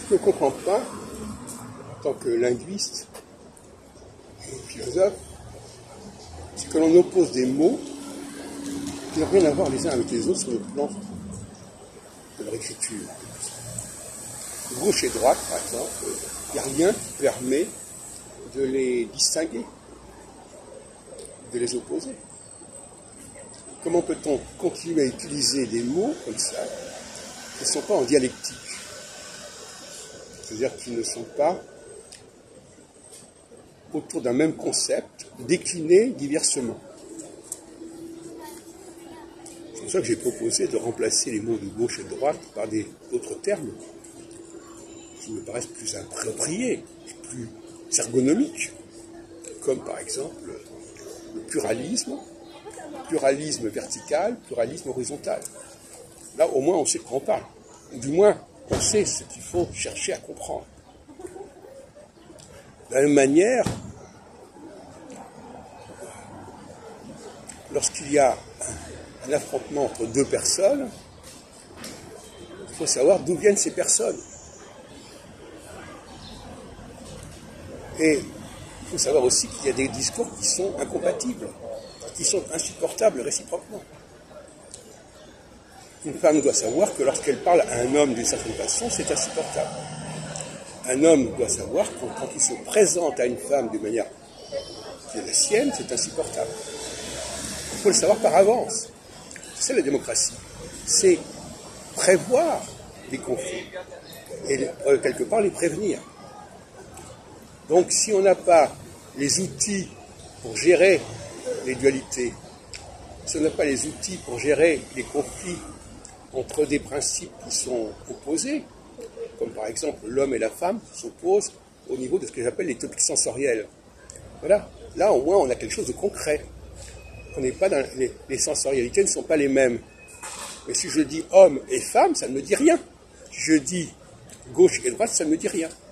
Ce que je ne comprends pas, en tant que linguiste et philosophe, c'est que l'on oppose des mots qui n'ont rien à voir les uns avec les autres sur le plan de leur écriture. Gauche et droite, par exemple, il n'y a rien qui permet de les distinguer, de les opposer. Comment peut-on continuer à utiliser des mots comme ça qui ne sont pas en dialectique? C'est-à-dire qu'ils ne sont pas autour d'un même concept, décliné diversement. C'est pour ça que j'ai proposé de remplacer les mots de gauche et de droite par d'autres termes qui me paraissent plus appropriés, plus ergonomiques, comme par exemple le pluralisme vertical, pluralisme horizontal. Là, au moins, on sait de quoi on parle. Ou du moins, on sait ce qu'il faut chercher à comprendre. De la même manière, lorsqu'il y a un affrontement entre deux personnes, il faut savoir d'où viennent ces personnes. Et il faut savoir aussi qu'il y a des discours qui sont incompatibles, qui sont insupportables réciproquement. Une femme doit savoir que lorsqu'elle parle à un homme d'une certaine façon, c'est insupportable. Un homme doit savoir que quand il se présente à une femme d'une manière qui est la sienne, c'est insupportable. Il faut le savoir par avance. C'est ça la démocratie. C'est prévoir des conflits et quelque part les prévenir. Donc si on n'a pas les outils pour gérer les dualités, si on n'a pas les outils pour gérer les conflits entre des principes qui sont opposés, comme par exemple l'homme et la femme s'opposent au niveau de ce que j'appelle les topiques sensoriels. Voilà, là au moins on a quelque chose de concret. On n'est pas dans les sensorialités ne sont pas les mêmes. Mais si je dis homme et femme, ça ne me dit rien. Si je dis gauche et droite, ça ne me dit rien.